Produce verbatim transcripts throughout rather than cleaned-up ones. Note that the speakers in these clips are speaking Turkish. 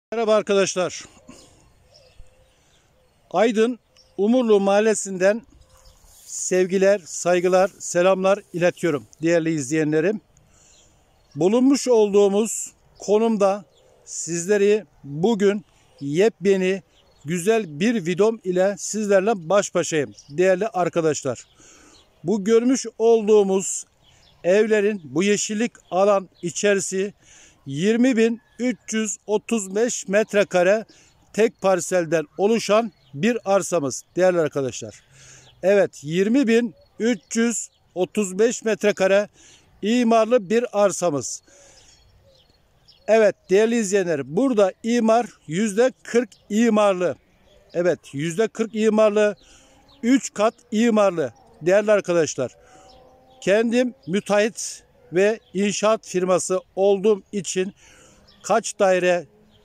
Merhaba arkadaşlar. Aydın Umurlu Mahallesi'nden sevgiler, saygılar, selamlar iletiyorum değerli izleyenlerim. Bulunmuş olduğumuz konumda sizleri bugün yepyeni güzel bir videom ile sizlerle baş başayım değerli arkadaşlar. Bu görmüş olduğumuz evlerin bu yeşillik alan içerisi yirmi bin üç yüz otuz beş metrekare tek parselden oluşan bir arsamız değerli arkadaşlar. Evet, yirmi bin üç yüz otuz beş metrekare imarlı bir arsamız. Evet değerli izleyenler, burada imar yüzde kırk imarlı. Evet, yüzde kırk imarlı, üç kat imarlı değerli arkadaşlar. Kendim müteahhit ve inşaat firması olduğum için kaç daire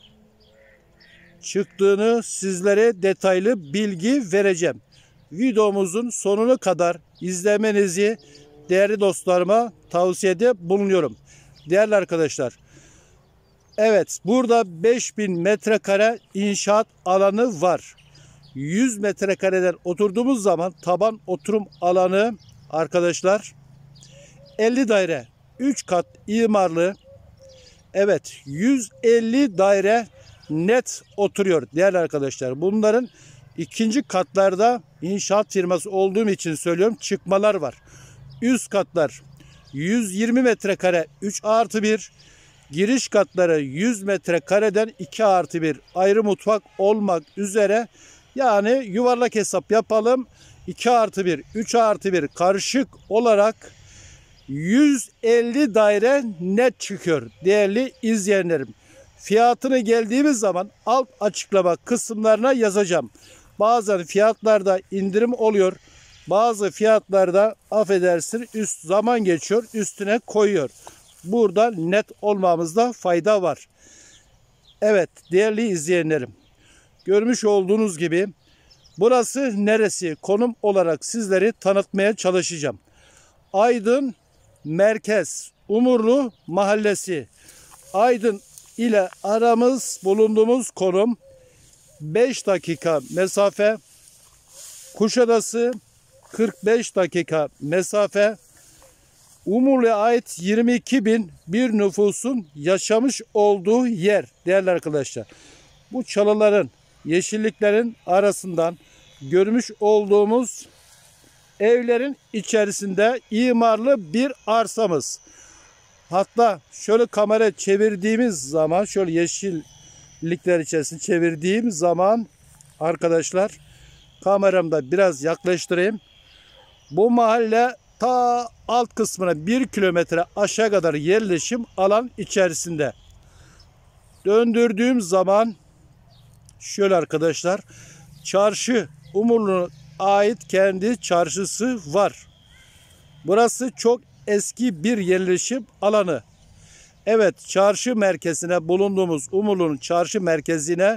çıktığını sizlere detaylı bilgi vereceğim. Videomuzun sonuna kadar izlemenizi değerli dostlarıma tavsiyede bulunuyorum. Değerli arkadaşlar, evet, burada beş bin metrekare inşaat alanı var. yüz metrekareden oturduğumuz zaman taban oturum alanı arkadaşlar elli daire, üç kat imarlı. Evet, yüz elli daire net oturuyor değerli arkadaşlar. Bunların ikinci katlarda inşaat firması olduğum için söylüyorum, çıkmalar var. Üst katlar yüz yirmi metrekare üç artı bir, giriş katları yüz metrekareden iki artı bir ayrı mutfak olmak üzere, yani yuvarlak hesap yapalım, iki artı bir, üç artı bir karışık olarak yüz elli daire net çıkıyor değerli izleyenlerim. Fiyatını geldiğimiz zaman alt açıklama kısımlarına yazacağım. Bazen fiyatlarda indirim oluyor. Bazı fiyatlarda affedersin üst zaman geçiyor, üstüne koyuyor. Burada net olmamızda fayda var. Evet değerli izleyenlerim, görmüş olduğunuz gibi burası neresi? Konum olarak sizleri tanıtmaya çalışacağım. Aydın Merkez Umurlu Mahallesi. Aydın ile aramız, bulunduğumuz konum beş dakika mesafe. Kuşadası kırk beş dakika mesafe. Umurlu'ya ait yirmi iki bin bir nüfusun yaşamış olduğu yer değerli arkadaşlar. Bu çalıların, yeşilliklerin arasından görmüş olduğumuz evlerin içerisinde imarlı bir arsamız. Hatta şöyle kamera çevirdiğimiz zaman, şöyle yeşillikler içerisinde çevirdiğim zaman arkadaşlar, kameramda biraz yaklaştırayım. Bu mahalle ta alt kısmına bir kilometre aşağı kadar yerleşim alan içerisinde. Döndürdüğüm zaman şöyle arkadaşlar, çarşı, Umurlu'nun ait kendi çarşısı var. Burası çok eski bir yerleşim alanı. Evet, çarşı merkezine, bulunduğumuz Umurlu'nun çarşı merkezine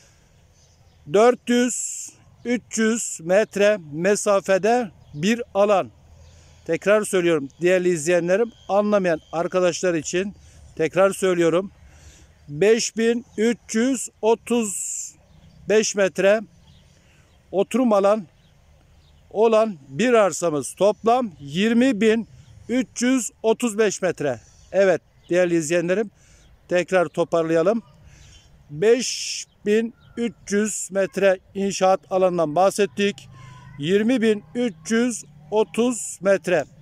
dört yüz üç yüz metre mesafede bir alan. Tekrar söylüyorum değerli izleyenlerim, anlamayan arkadaşlar için tekrar söylüyorum. beş bin üç yüz otuz beş metre oturum alan olan bir arsamız, toplam yirmi bin üç yüz otuz beş metre. Evet değerli izleyenlerim, tekrar toparlayalım. beş bin üç yüz metre inşaat alanından bahsettik. yirmi bin üç yüz otuz metre.